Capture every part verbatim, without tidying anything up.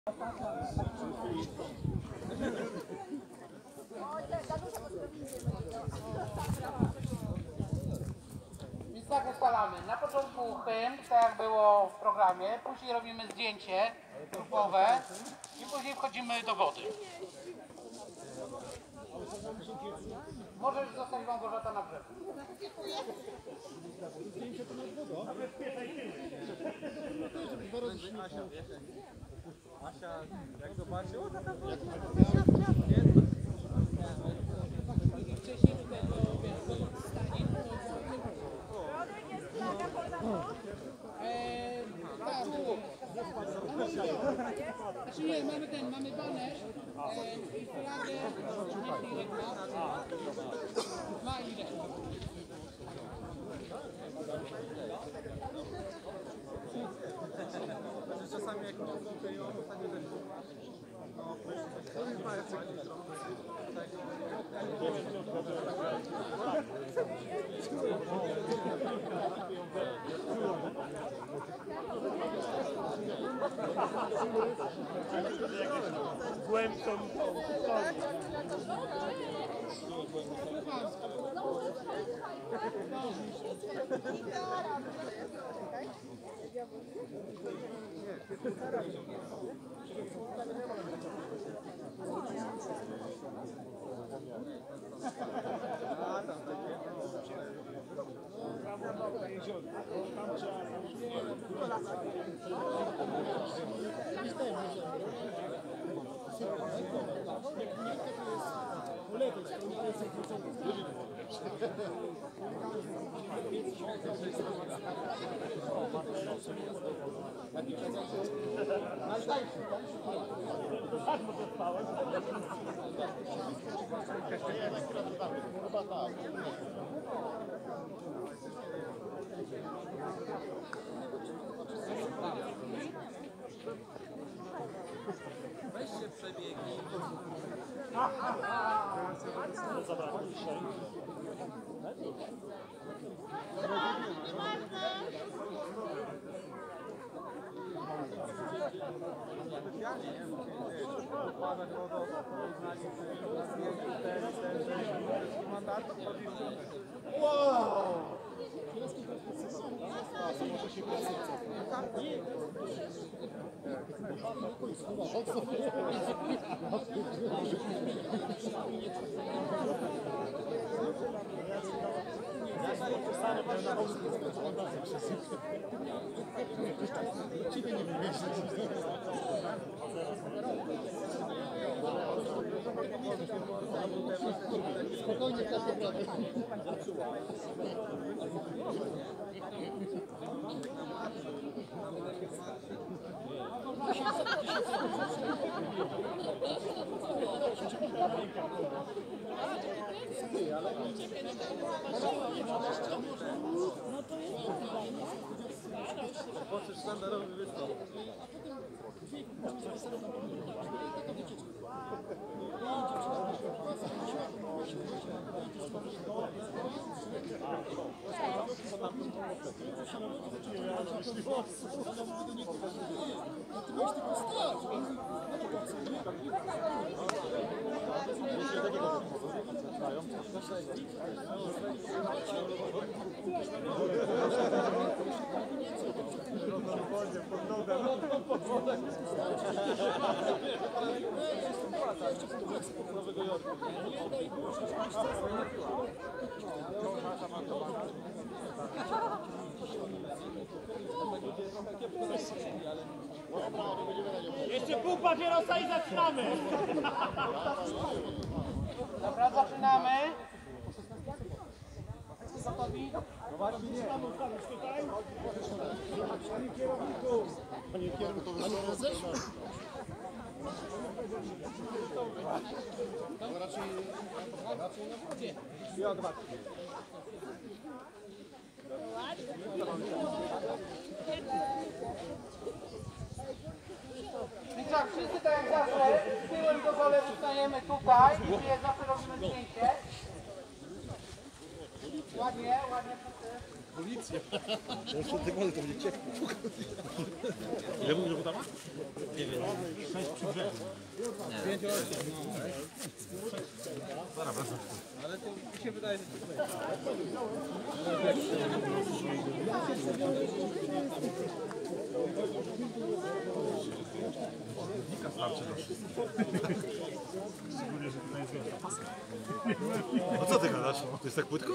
Więc tak ustalamy. Na początku hymn, tak jak było w programie, później robimy zdjęcie grupowe i później wchodzimy do wody. Możesz zostać Małgorzata na brzegu. Zdjęcie to nad wodą. Asia, jak zobaczy, o taka woda. Wcześniej tutaj to wiesz, stanie. Jest flaga poza Eee, tak, znaczy nie, mamy ten, mamy baner eee, i flagę, nie chwilę, dwa ile. Znaczy czasami jak to złapie, on ostatnio też no, to nie ma jak coś Głębszą weź się przebiegnij. Specjalnie, nie? Układać wodą, uznać ten mandat. Wow! Może się Ciebie nie wymyślić. Spokojnie, każdy prawie. Zobaczysz sztandarowy występ. Nowego Jorku. Jeszcze pół papierosa i zaczynamy! Dobra, zaczynamy. Gotowi? No właśnie nie. Tutaj. Panie kierowniku. Panie kierowniku, to rozeszło. To raczej, raczej na wodzie. I odwad. Więc tak, wszyscy tak jak zawsze, tyłem do gole wstajemy tutaj i zawsze robimy zdjęcie. Ładnie, ładnie wszyscy. Policja. Jeszcze te wody to będzie ciepło. Ile mówisz, że tam ma? Nie wiem. sześć przy brzegu. pięć osiem. Zaraz wracam. Ale to mi się wydaje, że Nika starczy do wszystkich. Szczególnie, że tutaj jest wielka pasa. No co ty gadasz? To jest tak płytko?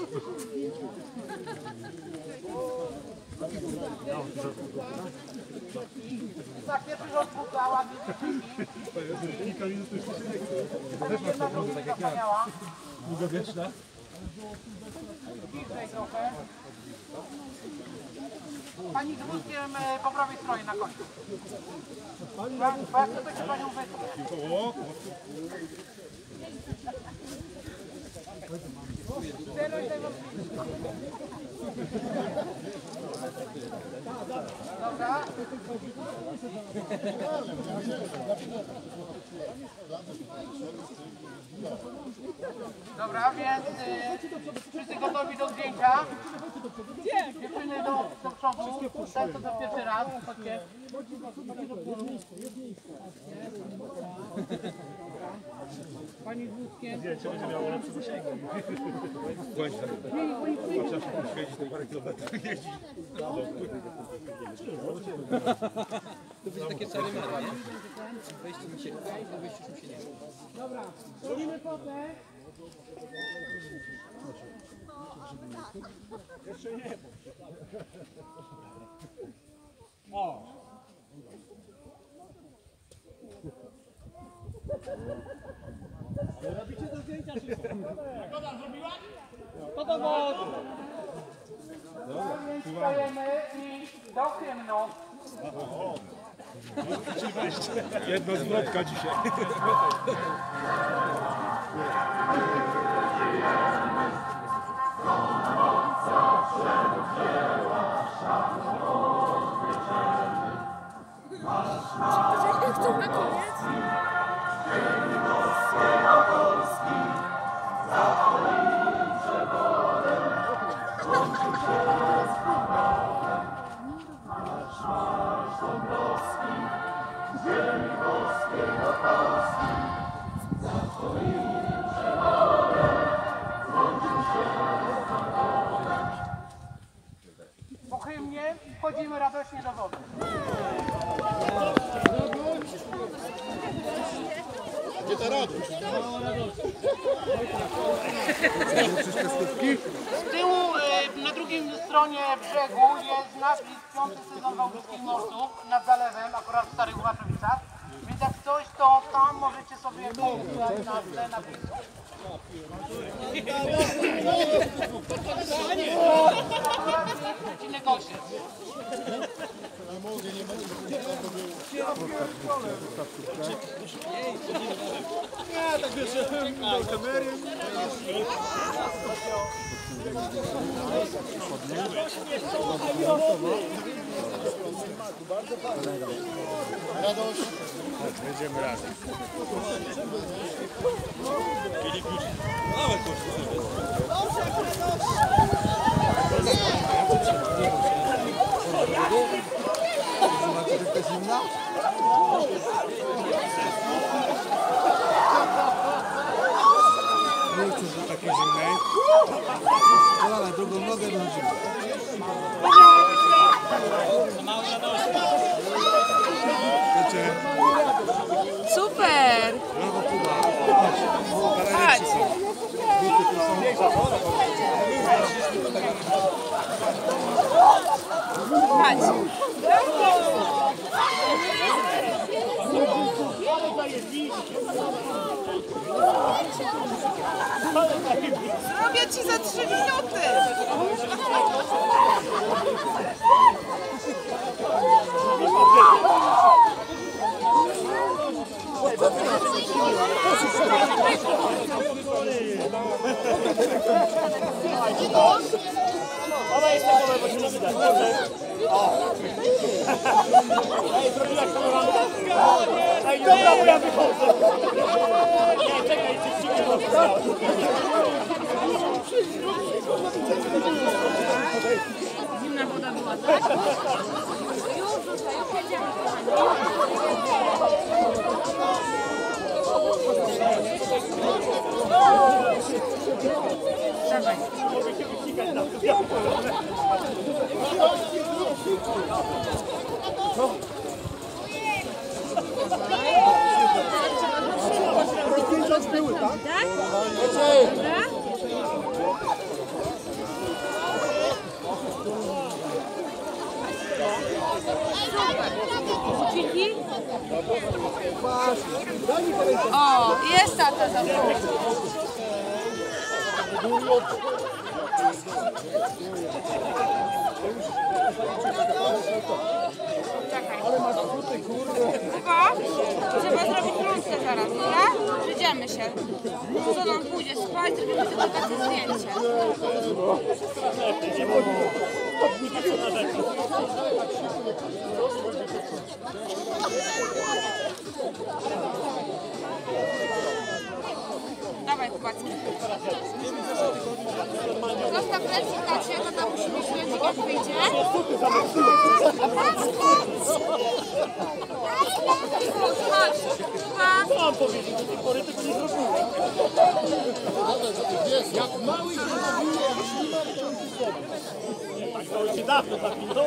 Tak, pierwszy rząd puka, ładnie Kilka minut już się nie chce. Też masz taką tak jak ja. Długowieczna. Bliżej trochę. Pani z wózkiem e, po prawej stronie na końcu. Bardzo to się panią wytnie. O! Dobra. Dobra, więc y, wszyscy gotowi do zdjęcia. Dziewczyny do, do przodu. Ten to to pierwszy raz. Chodźcie. Pani z wózkiem. Zdjęcie będzie miało lepsze zasięgi. Bądź tak. Chociaż świeci to parę kilometrów jeździ. To będzie takie czary mary, nie? Wejście mi się chce, to wejście już mi się nie chce. Dobra, robimy fotę. Jeszcze nie. O! Robicie do zdjęcia wszystko. Jagoda zrobiła? To do wody. Więc stajemy i do hymnu. Jedno zwrotka dzisiaj. Chcą na koniec? Po hymnie wchodzimy radośnie do wody. Gdzie ta radość? Z tyłu y, na drugim stronie brzegu jest napis piąty sezon Wałbrzyskich Morsów nad zalewem, akurat w Starych Łaczowicach. Więc jak coś, to tam możecie sobie pomóc na tle napisu. Przecinek osiem. Nie mogę, nie mogę. Nie, tak wiesz, do kamery. Radość. Będziemy razem. Kiedy klucz? Nawet klucz. Zobaczcie, jak to jest zimna? Nie chcę, że takie zimne. Kolana, drugą nogę wychodzimy. Super! Brawo, Kuba. Chodź! Chodź! Zrobię ci za trzy minuty! Ona jest taka, bo się nie widać. O! Ej, zrobiłaś kamerę? Dobra, bo ja wychodzę. Nie, czekaj, jeszcze ścigę. Zimna woda była, tak? Już, rzucaj, już jedziemy, dawaj. Były, tak? Tak? Dobra? Dzięki. O, jest tata za mną. Czekaj. Chyba trzeba zrobić rundkę zaraz, dobra? Przyjdziemy się. Co nam pójdzie spać, zrobimy tylko takie zdjęcie. Dawaj, chłopaki. Zostaw lecik na ciebie, to tam musi być lecik, jak wyjdzie. Chodź, chodź. Mam powiedzieć, do tej pory tego nie zrobiłem. Jak mały się nie tak, to już dawno zapinął.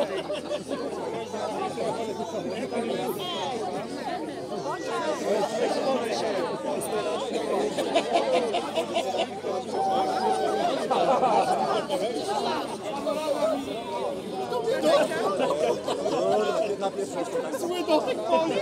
Zły dotyk boli.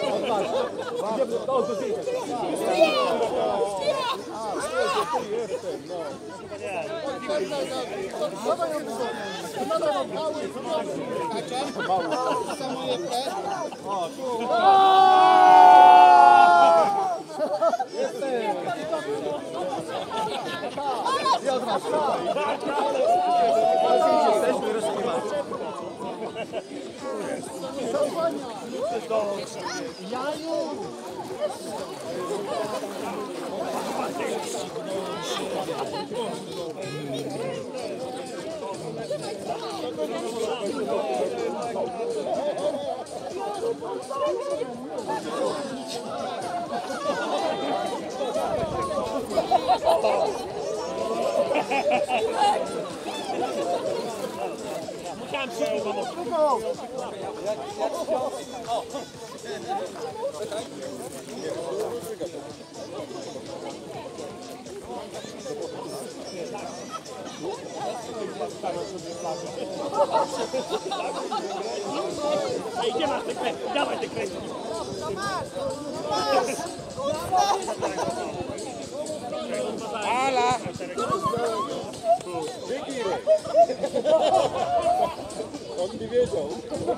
Musiałem się Ej, gdzie masz te kreski? Dawaj te kreski. Ala! On nie wiedział.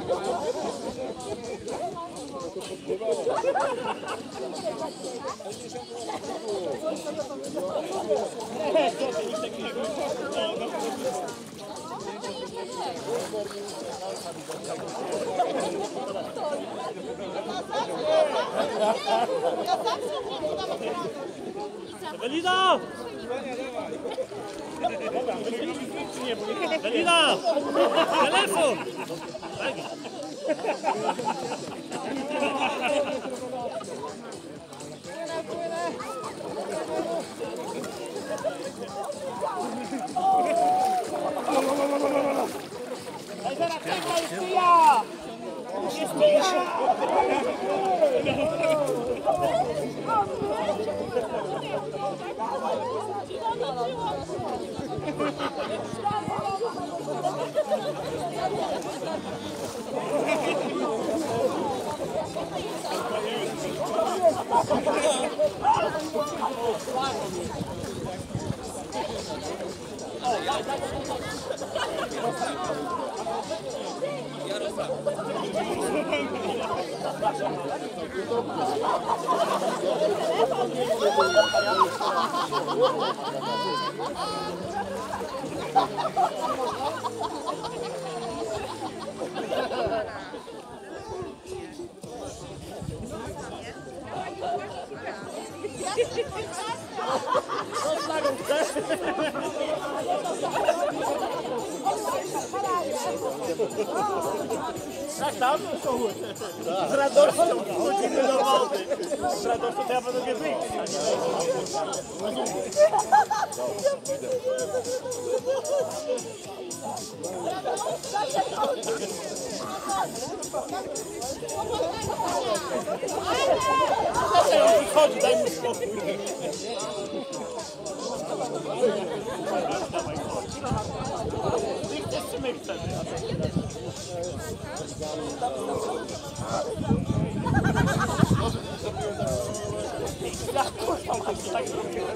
Belina! Belina! Telefon! Ej, zaraz czekaj, jeszcze ja! Jeszcze ja! Tak, tam? Z radością chodzimy do wody. Z radością to ja będę nie wyjść. Chodź, daj mu spokój. Ty chcesz, czy my chcemy? Ja kurwa mam tak zrobiłem.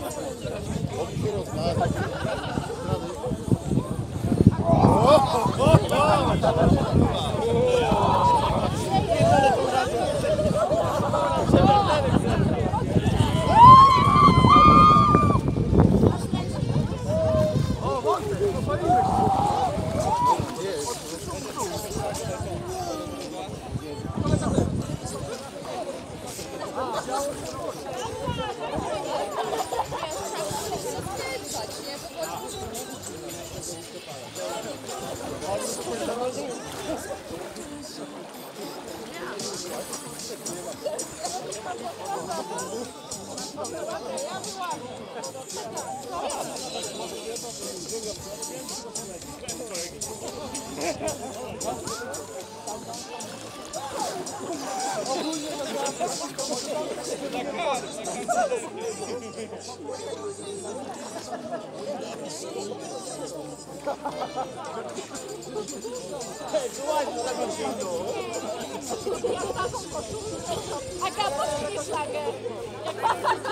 Aga, podnieś flagę. Jak patrzycie.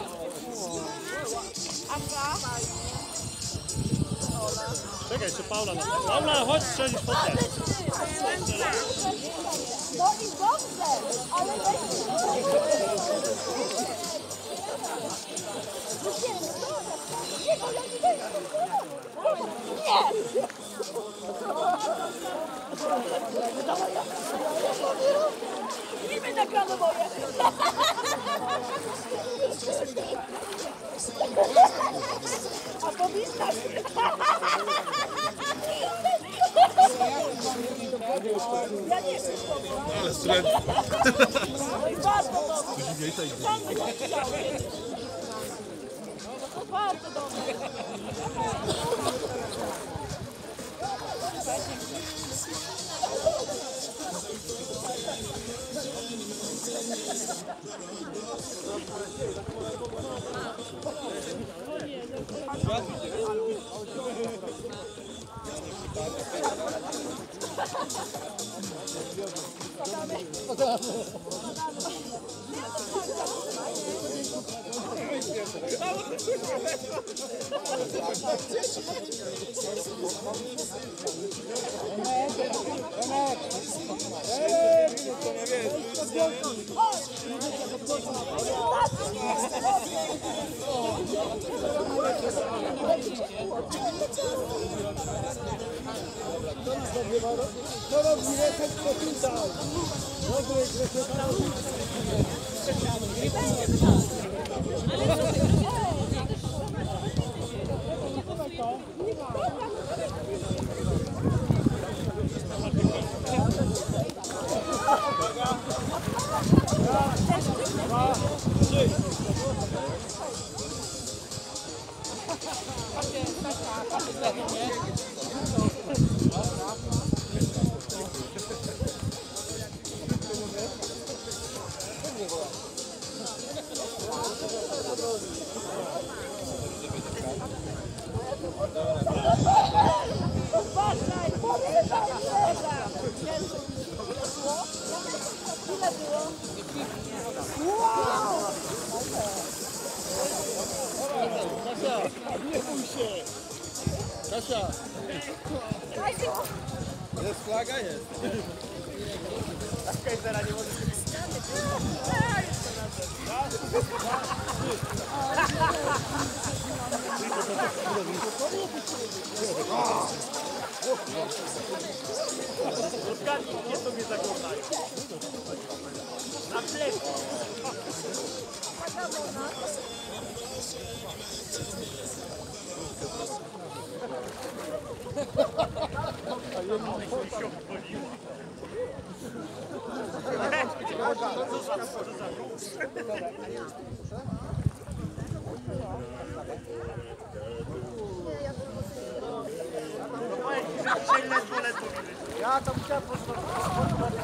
Aga. Czekaj, jeszcze Paula. Paula, chodź strzelić po ten. No i dobrze, ale weź nie, bo ja nie wiem. Nie! Nie my nagramy moje. A powinnaś. Ja nie wiem. Ale student. Bardzo dobrze. Bardzo dobrze. Nie bój się! Kasia! Jest flaga? Jest. Okej, teraz nie może być. Rozgadnij, gdzie sobie zaglądają? Na plecy! Ja tam chciałem pozdrowić.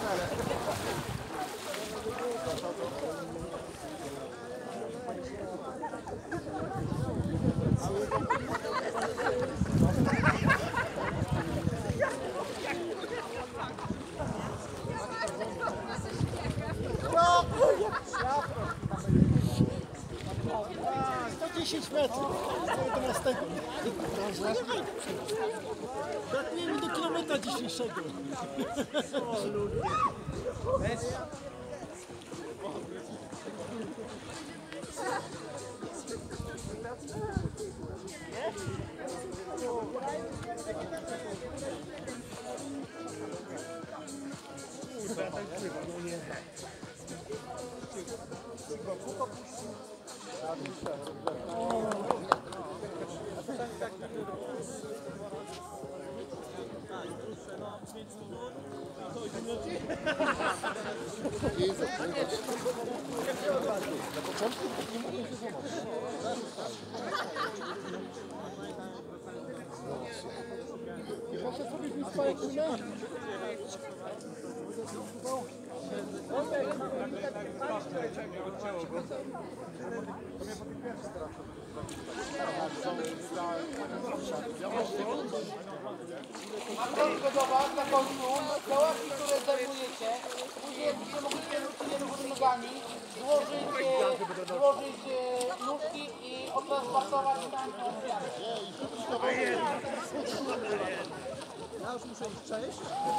sto dziesięć metrów. To następny. Brakuje mi do kilometra dzisiejszego. Marzenko do Was na końcu, te łapki, które zajmujecie, później jakbyście mogli się do góry nogami, złożyć, e, złożyć e, nóżki i odtransportować tam do ofiary. Ja już muszę ich przejść.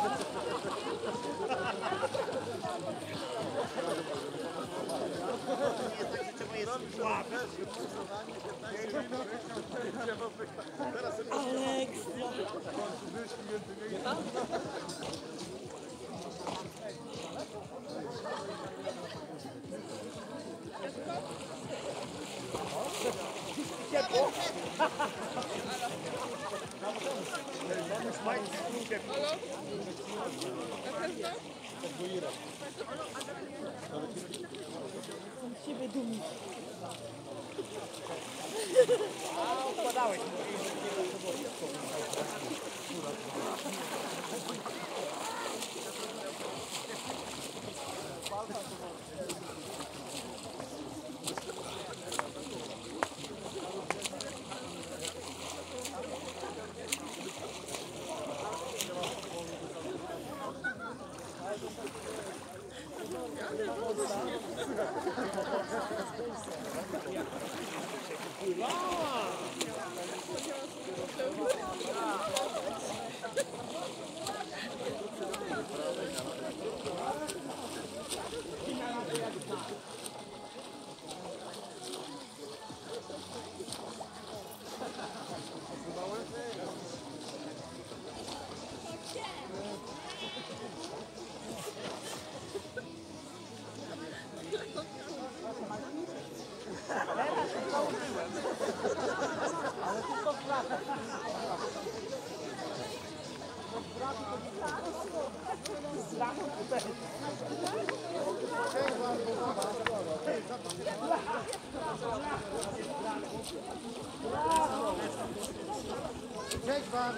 Cześć Wam!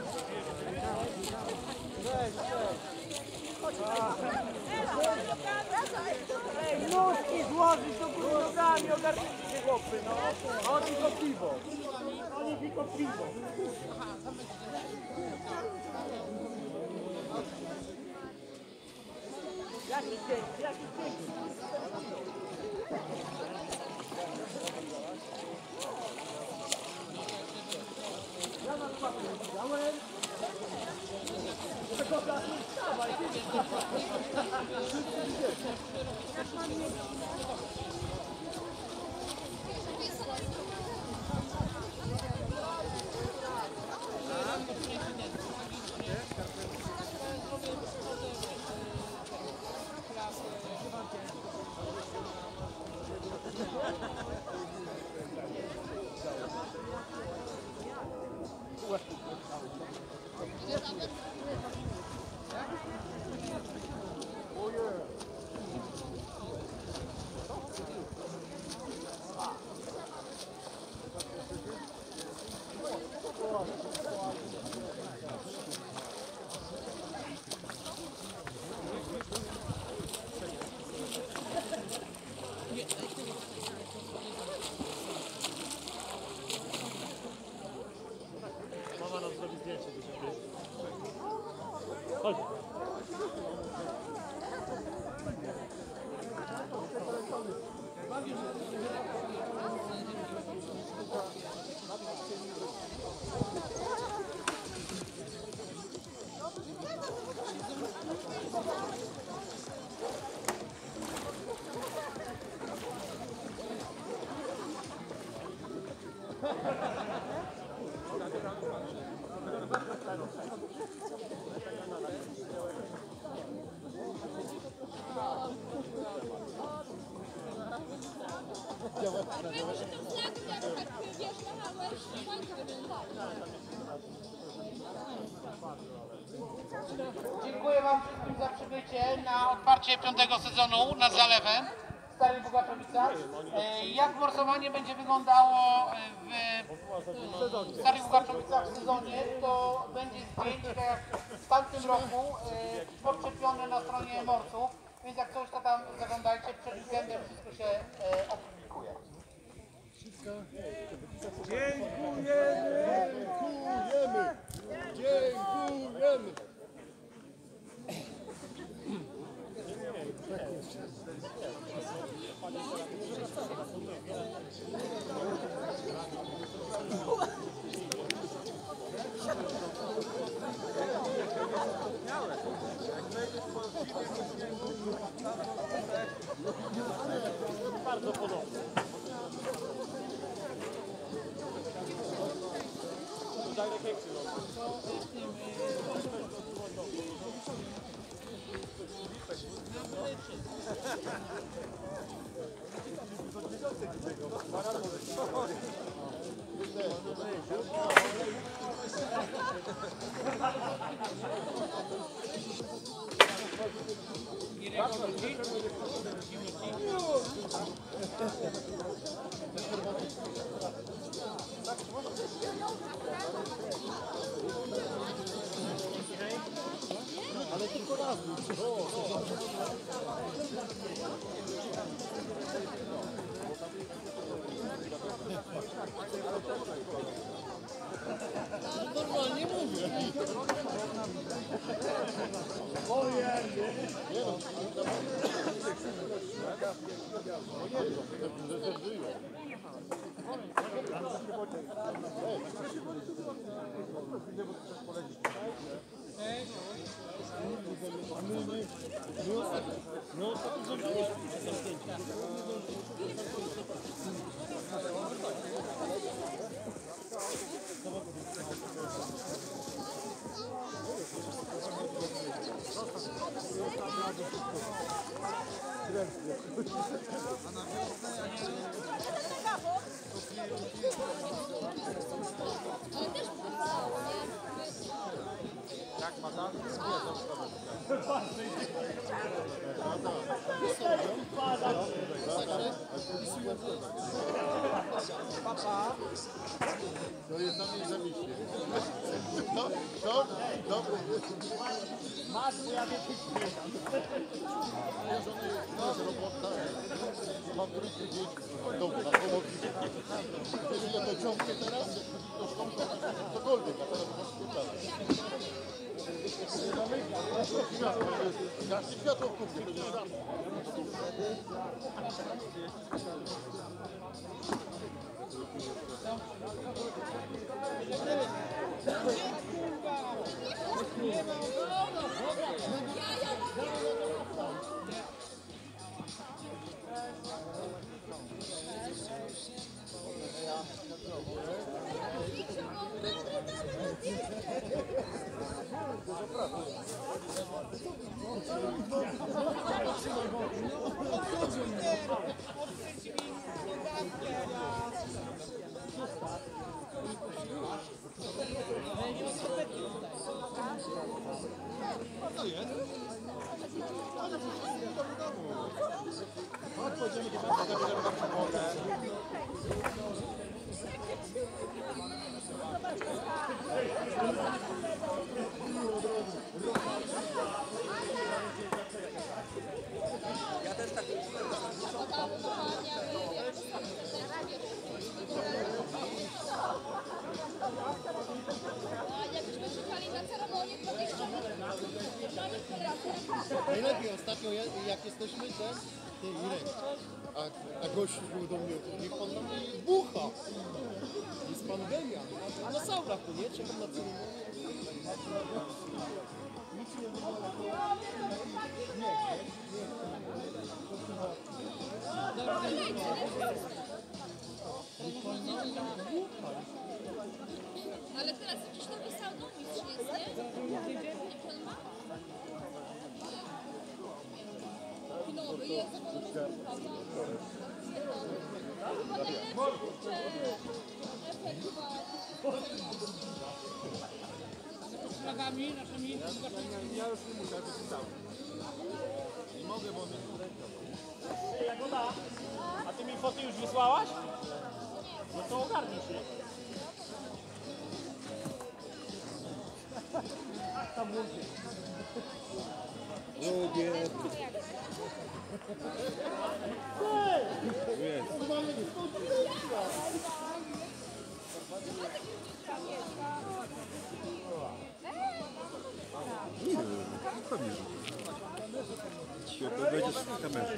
Ej, nóżki złożyć do góry nogami, ogarnijcie się chłopy, no. Oni tylko piwo. Oni tylko piwo. Jaki piękny, jaki piękny. Ja mam papier, widziałem. Tego czasu wstawaj. Dziękuję Wam wszystkim za przybycie na otwarcie piątego sezonu nad Zalewem w Starych Bogaczowicach. E, Jak morsowanie będzie wyglądało w Starych Bogaczowicach w sezonie, to będzie zdjęcie jak w tamtym roku e, podczepione na stronie morsów, więc jak coś to tam zaglądajcie, przed weekendem wszystko się e, opublikuje. Dziękujemy! Dziękujemy! Dziękujemy! Bardzo podobne. Ale tylko raz. Normalnie mówię. No, jak ma tam? Papa. To jest na mnie zamiśnie. No, no, dobry. Masz, ja nie przyspieszam. To jest robota. Mam trójkę dzieci. Dobra, na pomoc. Wiesz, ile to ciągnie teraz? To szkoda, cokolwiek, a teraz masz pytać. Gaśnie światło w kuchni, to nie raz. Najlepiej ostatnio, jak jesteśmy, ten, ty Irek, a, a gościu był do mnie, niech pan na mnie bucha. Jest pandemia. A na saurach to nie? Czekam na ceremonię. Nic nie wygląda. Nie, nie, nie. Ale teraz jakiś nowy saunomistrz jest, nie? Jak on ma? Nowy jest, prawda? Chyba najlepszy, kurczę, efekt chyba. Z flagami naszymi. Ja już nie muszę, wypisałem. Nie mogę, bo mnie Jagoda, a ty mi foty już wysłałaś? No to ogarnij się. Ach, tam łącznie. Lubię. Jest. Pewnie. To będziesz w kamerze.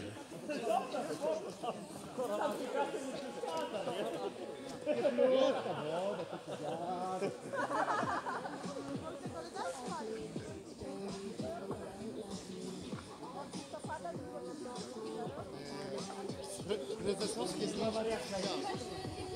prezesowskie zdjęcie.